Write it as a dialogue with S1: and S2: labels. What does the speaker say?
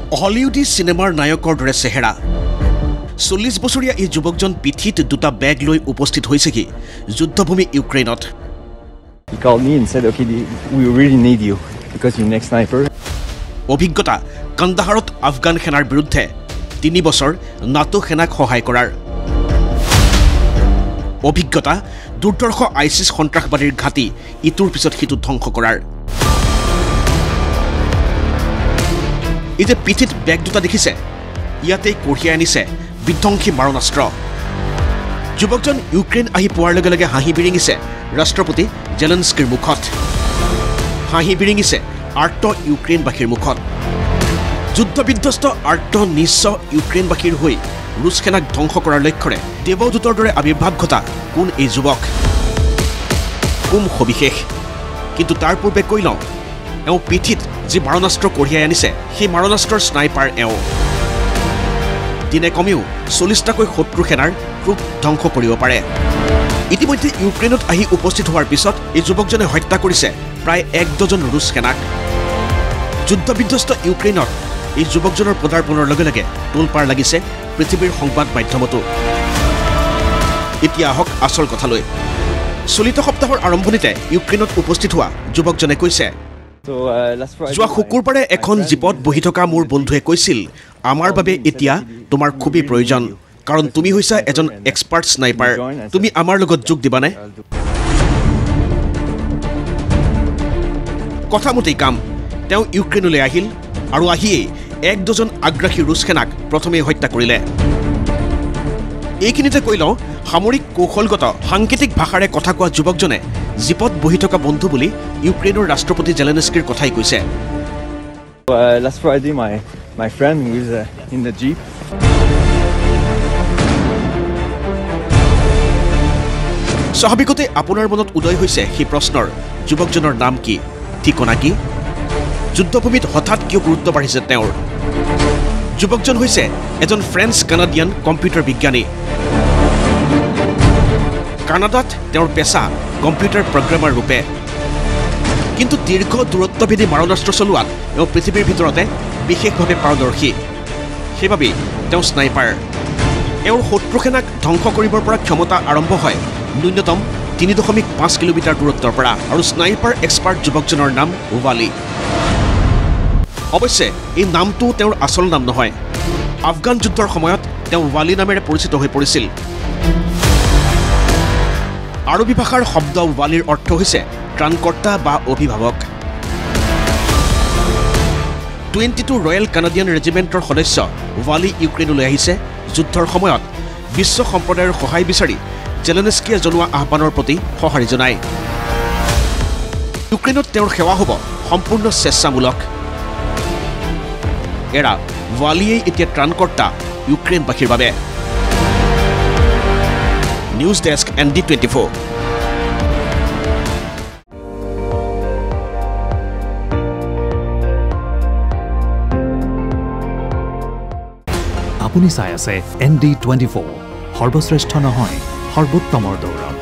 S1: হলিউডি সিনেমাৰ নায়কৰ দৰে চেহেৰা 40 বছৰীয়া এই যুৱকজন পিঠিত দুটা বেগ লৈ উপস্থিত হৈছে কি যুদ্ধভূমি ইউক্ৰেইনত
S2: He called me and said, "Okay, we really need you because you're next sniper."
S1: অভিজ্ঞতা কান্দাহাৰত আফগান সেনাৰ বিৰুদ্ধে 3 বছৰ নাটো সেনাক সহায় কৰাৰ অভিজ্ঞতা দুৰ্ধৰ্ষ আইসিস সন্ত্ৰাসবাদীৰ ঘাটি ইটোৰ পিছত সিটো ধ্বংস কৰাৰ ইতে পিঠিত বেগ দুটা দেখিছে ইয়াতে কঢ়িয়াই আনিছে বিধ্বংসী মাৰণাস্ত্ৰ যুৱকজন ইউক্ৰেইন আহি পোৱাৰ লগে লগে হাঁহি বিৰিঙিছে ৰাষ্ট্ৰপতি জেলেনস্কিৰ মুখত হাঁহি বিৰিঙিছে আৰ্ত ইউক্ৰেইনবাসীৰ মুখত যুদ্ধবিধ্বস্ত আৰ্ত নিশ্চ ইউক্ৰেইনবাসীৰ হৈ ৰুছ সেনাক ধ্বংস কৰাৰ লক্ষ্যৰে দেৱদূতৰ দৰে আবিৰ্ভাৱ ঘটা কোন এই যুৱক কোন সবিশেষ কিন্তু তাৰ পূৰ্বে কৈ লওঁ এওঁ পিঠিত যি মাৰণাস্ত্ৰ কঢ়িয়াই আনিছে সেই মাৰণাস্ত্ৰৰ স্নাইপাৰ এওঁ দিনে কমেও 40টাকৈ শত্ৰু সেনাৰ গ্ৰুপ ধ্বংস কৰিব পাৰে ইতিমধ্যে ইউক্ৰেইনত আহি উপস্থিত হোৱাৰ পিছত এই যুৱকজনে হত্যা কৰিছে প্ৰায় 1 ডজন ৰুছ সেনাক যুদ্ধবিধ্বস্ত ইউক্ৰেইনত এই যুৱকজনৰ পদাৰ্পণৰ লগে লগে টোলপাৰ লাগিছে পৃথিৱীৰ সংবাদ মাধ্যমতো এতিয়া আহক আচল কথালৈ চলিত সপ্তাহৰ আৰম্ভণিতে ইউক্ৰেইনত উপস্থিত হোৱা যুৱকজনে কৈছে যোৱা শুকুৰবাৰে এখন জীপত বহি থকা মোৰ বন্ধুৱে কৈছিল আমাৰ বাবে এতিয়া তোমাৰ খুবেই প্ৰয়োজন কাৰণ তুমি হৈছা এজন এক্সপাৰ্ট স্নাইপাৰ তুমি আমাৰ লগত যোগ দিবানে কথামতেই কাম তেওঁ ইউক্ৰেইনলৈ আহিল আৰু আহিয়েই 1 ডজন আগ্ৰাসী ৰুছ সেনাক প্ৰথমে হত্যা কৰিলে এইখিনিতে কৈ লওঁ সামৰিক কৌশলগত সাংকেতিক ভাষাৰে কথা কোৱা যুৱকজনে জীপত বহি থকা বন্ধু বুলি ইউক্ৰেইনৰ ৰাষ্ট্ৰপতি জেলেনস্কিৰ কথাই কৈছে
S2: Last Friday, my friend was in the jeep.
S1: স্বাভাৱিকতে আপোনাৰ মনত উদয় হৈছে সেই প্ৰশ্নৰ যুৱকজনৰ নাম কি ঠিকনা কি যুদ্ধভূমিত হঠাৎ কিয় গুৰুত্ব বাঢ়িছে তেওঁৰ যুৱকজন হৈছে এজন ফ্ৰেঞ্চ কানাডিয়ান কম্পিউটাৰ বিজ্ঞানী কানাডাত তেওঁৰ পেছা কম্পিউটাৰ প্ৰগ্ৰামাৰ ৰূপে কিন্তু দীৰ্ঘ দূৰত্বভেদী মাৰণাস্ত্ৰ চলোৱাত এওঁ পৃথিৱীৰ ভিতৰতে বিশেষভাৱে পাৰদৰ্শী সেইবাবেই তেওঁ স্নাইপাৰ এওঁৰ শত্ৰু সেনাক ধ্বংস কৰিবৰ পৰা ক্ষমতা আৰম্ভ হয় ন্যূনতম 3.5 কিলোমিটাৰ দূৰত্বৰ পৰা আৰু স্নাইপাৰ এক্সপাৰ্ট যুৱকজনৰ নাম ওৱালি অৱশ্যে এই নামটো তেওঁৰ আচল নাম নহয় আফগান যুদ্ধৰ সময়ত তেওঁ ওৱালি নামেৰে পৰিচিত হৈ পৰিছিল আৰবী ভাষাৰ শব্দ ওৱালিৰ অৰ্থ হৈছে ত্ৰাণকৰ্তা বা অভিভাৱক 22 ৰয়েল কানাডিয়ান ৰেজিমেণ্টৰ সদস্য ওৱালি ইউক্ৰেইনলৈ আহিছে যুদ্ধৰ সময়ত বিশ্ব সম্প্ৰদায়ৰ সহায় বিচাৰি জেলেনস্কিয়ে জনোৱা আহ্বানৰ প্ৰতি সঁহাৰি জনায় ইউক্ৰেইনত তেওঁৰ সেৱা হ'ব সম্পূৰ্ণ স্বেচ্ছামূলক এৰা ওৱালিয়ে এতিয়া ত্ৰাণকৰ্তা ইউক্ৰেইনবাসীৰ বাবে নিউজ ডেস্ক ND24
S3: আপুনি চাই আছে ND24 সৰ্বশ্ৰেষ্ঠ নহয় সৰ্বোত্তমৰ দৌৰ